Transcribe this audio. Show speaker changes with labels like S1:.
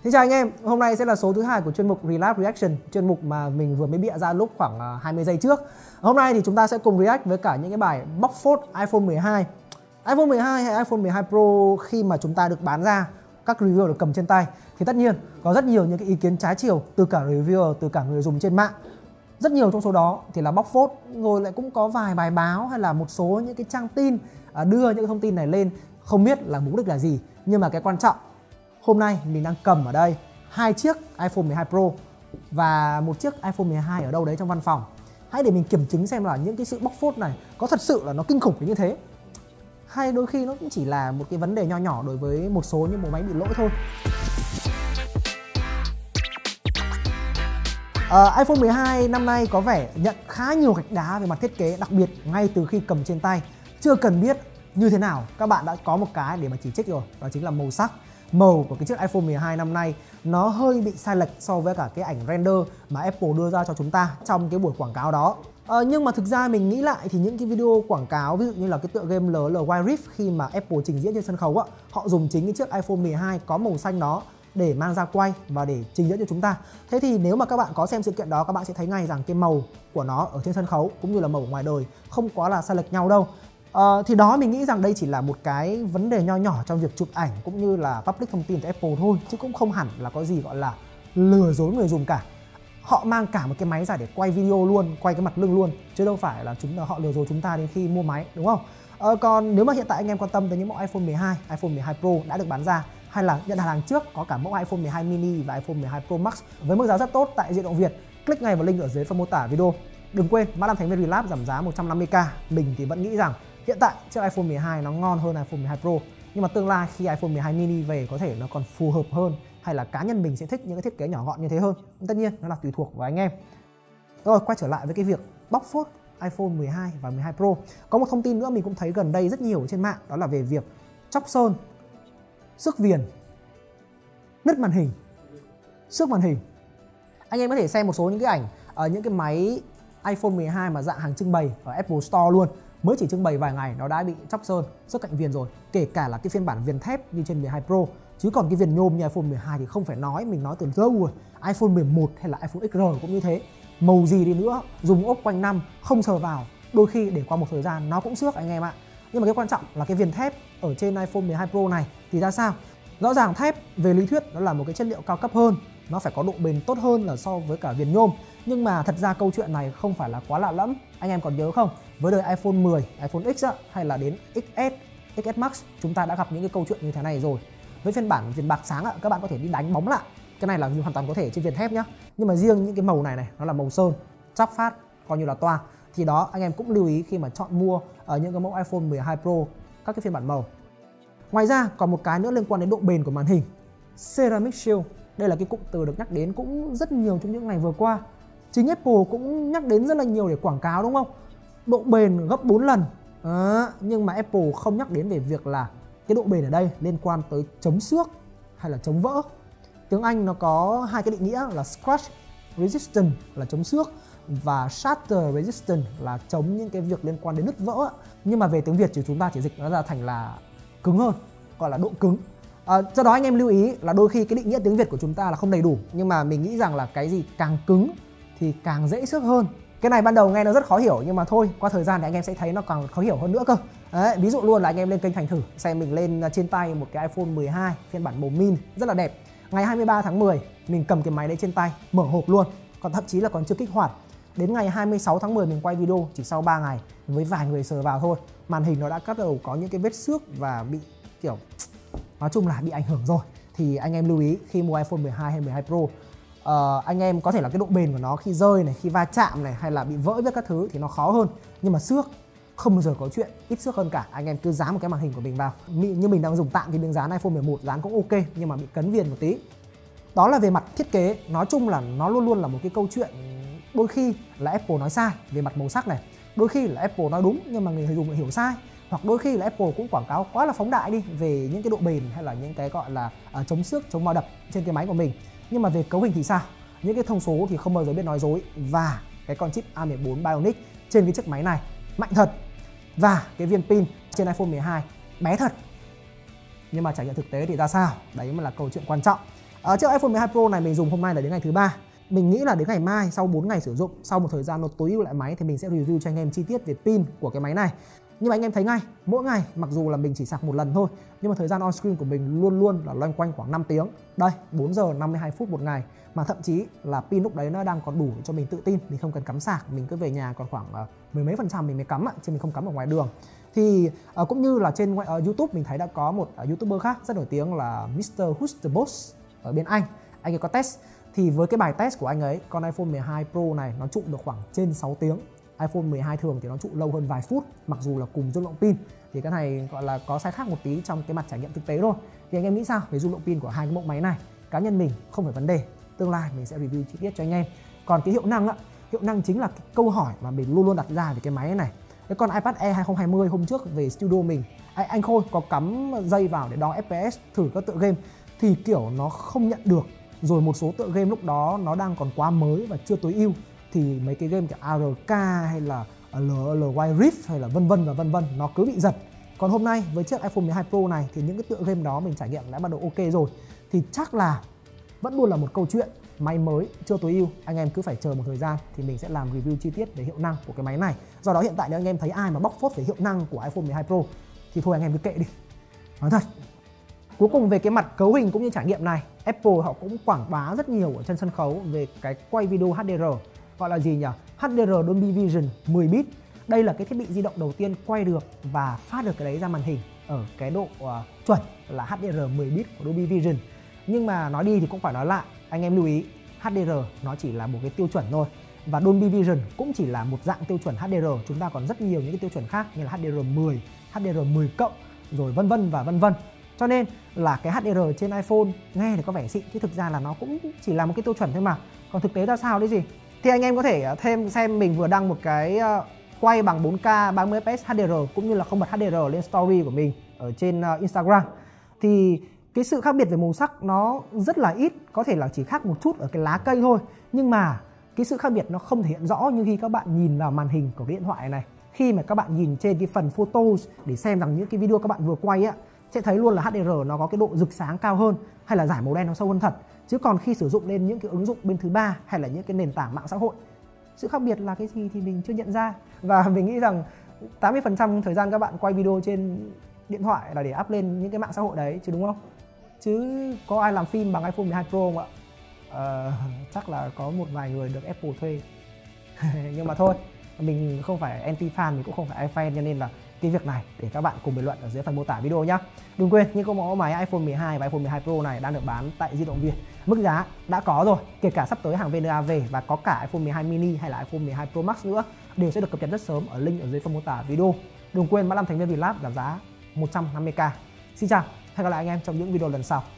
S1: Xin chào anh em, hôm nay sẽ là số thứ 2 của chuyên mục Relap Reaction, chuyên mục mà mình vừa mới bịa ra lúc khoảng 20 giây trước. Hôm nay thì chúng ta sẽ cùng react với cả những cái bài bóc phốt iPhone 12. iPhone 12 hay iPhone 12 Pro khi mà chúng ta được bán ra, các reviewer được cầm trên tay thì tất nhiên có rất nhiều những cái ý kiến trái chiều từ cả reviewer, từ cả người dùng trên mạng. Rất nhiều trong số đó thì là bóc phốt, rồi lại cũng có vài bài báo hay là một số những cái trang tin đưa những cái thông tin này lên, không biết là mục đích là gì. Nhưng mà cái quan trọng, hôm nay mình đang cầm ở đây 2 chiếc iPhone 12 Pro và một chiếc iPhone 12 ở đâu đấy trong văn phòng. Hãy để mình kiểm chứng xem là những cái sự bóc phốt này có thật sự là nó kinh khủng đến như thế, hay đôi khi nó cũng chỉ là một cái vấn đề nho nhỏ đối với một số những bộ máy bị lỗi thôi. iPhone 12 năm nay có vẻ nhận khá nhiều gạch đá về mặt thiết kế, đặc biệt ngay từ khi cầm trên tay. Chưa cần biết như thế nào, các bạn đã có một cái để mà chỉ trích rồi, đó chính là màu sắc. Màu của cái chiếc iPhone 12 năm nay nó hơi bị sai lệch so với cả cái ảnh render mà Apple đưa ra cho chúng ta trong cái buổi quảng cáo đó. Nhưng mà thực ra mình nghĩ lại thì những cái video quảng cáo, ví dụ như là cái tựa game LL Wild Rift khi mà Apple trình diễn trên sân khấu á, họ dùng chính cái chiếc iPhone 12 có màu xanh đó để mang ra quay và để trình diễn cho chúng ta. Thế thì nếu mà các bạn có xem sự kiện đó, các bạn sẽ thấy ngay rằng cái màu của nó ở trên sân khấu cũng như là màu ở ngoài đời không quá là sai lệch nhau đâu. Thì đó, mình nghĩ rằng đây chỉ là một cái vấn đề nho nhỏ trong việc chụp ảnh cũng như là public thông tin của Apple thôi, chứ cũng không hẳn là có gì gọi là lừa dối người dùng cả. Họ mang cả một cái máy ra để quay video luôn, quay cái mặt lưng luôn, chứ đâu phải là họ lừa dối chúng ta đến khi mua máy, đúng không? Còn nếu mà hiện tại anh em quan tâm tới những mẫu iPhone 12, iPhone 12 Pro đã được bán ra, hay là nhận hàng trước có cả mẫu iPhone 12 mini và iPhone 12 Pro Max với mức giá rất tốt tại Di động Việt, click ngay vào link ở dưới phần mô tả video. Đừng quên, mã làm thành viên Relap giảm giá 150k. Mình thì vẫn nghĩ rằng hiện tại chiếc iPhone 12 nó ngon hơn iPhone 12 Pro, nhưng mà tương lai khi iPhone 12 mini về có thể nó còn phù hợp hơn, hay là cá nhân mình sẽ thích những cái thiết kế nhỏ gọn như thế hơn. Tất nhiên nó là tùy thuộc vào anh em. Rồi, quay trở lại với cái việc bóc phốt iPhone 12 và 12 Pro. Có một thông tin nữa mình cũng thấy gần đây rất nhiều trên mạng, đó là về việc chóc sơn, xước viền, nứt màn hình, xước màn hình. Anh em có thể xem một số những cái ảnh ở những cái máy iPhone 12 mà dạng hàng trưng bày ở Apple Store luôn, mới chỉ trưng bày vài ngày nó đã bị chóc sơn, xước cạnh viền rồi, kể cả là cái phiên bản viền thép như trên 12 Pro. Chứ còn cái viền nhôm như iPhone 12 thì không phải nói, mình nói từ lâu rồi. iPhone 11 hay là iPhone XR cũng như thế. Màu gì đi nữa, dùng ốp quanh năm, không sờ vào, đôi khi để qua một thời gian nó cũng xước anh em ạ. Nhưng mà cái quan trọng là cái viền thép ở trên iPhone 12 Pro này thì ra sao? Rõ ràng thép về lý thuyết nó là một cái chất liệu cao cấp hơn, nó phải có độ bền tốt hơn là so với cả viền nhôm. Nhưng mà thật ra câu chuyện này không phải là quá lạ lẫm. Anh em còn nhớ không? Với đời iPhone 10, iPhone X hay là đến XS, XS Max, chúng ta đã gặp những cái câu chuyện như thế này rồi. Với phiên bản viền bạc sáng các bạn có thể đi đánh bóng lại. Cái này là hoàn toàn có thể trên viền thép nhá. Nhưng mà riêng những cái màu này nó là màu sơn, chóc phát coi như là toang. Thì đó, anh em cũng lưu ý khi mà chọn mua ở những cái mẫu iPhone 12 Pro các cái phiên bản màu. Ngoài ra còn một cái nữa liên quan đến độ bền của màn hình, Ceramic Shield. Đây là cái cụm từ được nhắc đến cũng rất nhiều trong những ngày vừa qua. Chính Apple cũng nhắc đến rất là nhiều để quảng cáo, đúng không? Độ bền gấp 4 lần. Nhưng mà Apple không nhắc đến về việc là cái độ bền ở đây liên quan tới chống xước hay là chống vỡ. Tiếng Anh nó có hai cái định nghĩa là Scratch Resistant là chống xước và Shatter Resistant là chống những cái việc liên quan đến nứt vỡ. Nhưng mà về tiếng Việt thì chúng ta chỉ dịch nó ra thành là cứng hơn, gọi là độ cứng. Do đó anh em lưu ý là đôi khi cái định nghĩa tiếng Việt của chúng ta là không đầy đủ, nhưng mà mình nghĩ rằng là cái gì càng cứng thì càng dễ xước hơn. Cái này ban đầu nghe nó rất khó hiểu, nhưng mà thôi, qua thời gian thì anh em sẽ thấy nó càng khó hiểu hơn nữa cơ. Đấy, ví dụ luôn là anh em lên kênh Thành thử xem mình lên trên tay một cái iPhone 12 phiên bản màu min rất là đẹp. Ngày 23 tháng 10 mình cầm cái máy đấy trên tay, mở hộp luôn, còn thậm chí là còn chưa kích hoạt. Đến ngày 26 tháng 10 mình quay video, chỉ sau 3 ngày với vài người sờ vào thôi, màn hình nó đã bắt đầu có những cái vết xước và bị kiểu, nói chung là bị ảnh hưởng rồi. Thì anh em lưu ý khi mua iPhone 12 hay 12 Pro, anh em có thể là cái độ bền của nó khi rơi này, khi va chạm này, hay là bị vỡ với các thứ thì nó khó hơn. Nhưng mà xước không bao giờ có chuyện ít xước hơn cả. Anh em cứ dán một cái màn hình của mình vào. Như mình đang dùng tạm thì mình dán iPhone 11, dán cũng ok, nhưng mà bị cấn viền một tí. Đó là về mặt thiết kế. Nói chung là nó luôn luôn là một cái câu chuyện, đôi khi là Apple nói sai về mặt màu sắc này, đôi khi là Apple nói đúng nhưng mà người dùng lại hiểu sai, hoặc đôi khi là Apple cũng quảng cáo quá là phóng đại đi về những cái độ bền hay là những cái gọi là chống xước, chống va đập trên cái máy của mình. Nhưng mà về cấu hình thì sao? Những cái thông số thì không bao giờ biết nói dối. Và cái con chip A14 Bionic trên cái chiếc máy này mạnh thật. Và cái viên pin trên iPhone 12 bé thật. Nhưng mà trải nghiệm thực tế thì ra sao? Đấy mới là câu chuyện quan trọng. Chiếc iPhone 12 Pro này mình dùng hôm nay là đến ngày thứ 3. Mình nghĩ là đến ngày mai, sau 4 ngày sử dụng, sau một thời gian nó tối ưu lại máy thì mình sẽ review cho anh em chi tiết về pin của cái máy này. Nhưng mà anh em thấy ngay, mỗi ngày mặc dù là mình chỉ sạc một lần thôi, nhưng mà thời gian on screen của mình luôn luôn là loanh quanh khoảng 5 tiếng. Đây, 4 giờ 52 phút một ngày. Mà thậm chí là pin lúc đấy nó đang còn đủ cho mình tự tin, mình không cần cắm sạc, mình cứ về nhà còn khoảng mười mấy % mình mới cắm, chứ mình không cắm ở ngoài đường. Thì cũng như là trên YouTube mình thấy đã có một YouTuber khác rất nổi tiếng là Mr. Who's the Boss ở bên Anh ấy có test. Thì với cái bài test của anh ấy, con iPhone 12 Pro này nó trụ được khoảng trên 6 tiếng. iPhone 12 thường thì nó trụ lâu hơn vài phút, mặc dù là cùng dung lượng pin. Thì cái này gọi là có sai khác một tí trong cái mặt trải nghiệm thực tế thôi. Thì anh em nghĩ sao về dung lượng pin của hai cái mẫu máy này? Cá nhân mình không phải vấn đề, tương lai mình sẽ review chi tiết cho anh em. Còn cái hiệu năng hiệu năng chính là cái câu hỏi mà mình luôn luôn đặt ra về cái máy này. Cái con iPad Air 2020 hôm trước về studio mình, anh Khôi có cắm dây vào để đo FPS thử các tựa game thì kiểu nó không nhận được. Rồi một số tựa game lúc đó nó đang còn quá mới và chưa tối ưu, thì mấy cái game kiểu ARK hay là LY Rift hay là vân vân nó cứ bị giật. Còn hôm nay với chiếc iPhone 12 Pro này thì những cái tựa game đó mình trải nghiệm đã bắt đầu ok rồi. Thì chắc là vẫn luôn là một câu chuyện, máy mới chưa tối ưu, anh em cứ phải chờ một thời gian thì mình sẽ làm review chi tiết về hiệu năng của cái máy này. Do đó hiện tại nếu anh em thấy ai mà bóc phốt về hiệu năng của iPhone 12 Pro thì thôi anh em cứ kệ đi. Nói thật. Cuối cùng về cái mặt cấu hình cũng như trải nghiệm này, Apple họ cũng quảng bá rất nhiều ở trên sân khấu về cái quay video HDR, gọi là gì nhỉ? HDR Dolby Vision 10 bit. Đây là cái thiết bị di động đầu tiên quay được và phát được cái đấy ra màn hình ở cái độ chuẩn là HDR 10 bit của Dolby Vision. Nhưng mà nói đi thì cũng phải nói lại, anh em lưu ý, HDR nó chỉ là một cái tiêu chuẩn thôi. Và Dolby Vision cũng chỉ là một dạng tiêu chuẩn HDR. Chúng ta còn rất nhiều những cái tiêu chuẩn khác như là HDR 10, HDR 10 cộng, rồi vân vân. Cho nên là cái HDR trên iPhone nghe thì có vẻ xịn chứ thực ra là nó cũng chỉ là một cái tiêu chuẩn thôi mà. Còn thực tế ra sao đấy gì? Thì anh em có thể thêm xem mình vừa đăng một cái quay bằng 4K 30fps HDR cũng như là không bật HDR lên story của mình ở trên Instagram. Thì cái sự khác biệt về màu sắc nó rất là ít, có thể là chỉ khác một chút ở cái lá cây thôi. Nhưng mà cái sự khác biệt nó không thể hiện rõ như khi các bạn nhìn vào màn hình của cái điện thoại này. Khi mà các bạn nhìn trên cái phần photos để xem rằng những cái video các bạn vừa quay sẽ thấy luôn là HDR nó có cái độ rực sáng cao hơn hay là giải màu đen nó sâu hơn thật. Chứ còn khi sử dụng lên những cái ứng dụng bên thứ ba hay là những cái nền tảng mạng xã hội, sự khác biệt là cái gì thì mình chưa nhận ra. Và mình nghĩ rằng 80% thời gian các bạn quay video trên điện thoại là để up lên những cái mạng xã hội đấy chứ, đúng không? Chứ có ai làm phim bằng iPhone 12 Pro không ạ? Chắc là có một vài người được Apple thuê. Nhưng mà thôi, mình không phải anti fan, mình cũng không phải iFan, cho nên là cái việc này để các bạn cùng bình luận ở dưới phần mô tả video nhé. Đừng quên những con mẫu máy iPhone 12 và iPhone 12 Pro này đang được bán tại Di động Việt. Mức giá đã có rồi, kể cả sắp tới hàng VNA về và có cả iPhone 12 mini hay là iPhone 12 Pro Max nữa đều sẽ được cập nhật rất sớm ở link ở dưới phần mô tả video. Đừng quên mã 5 thành viên Vietlav giảm giá 150k. Xin chào, hẹn gặp lại anh em trong những video lần sau.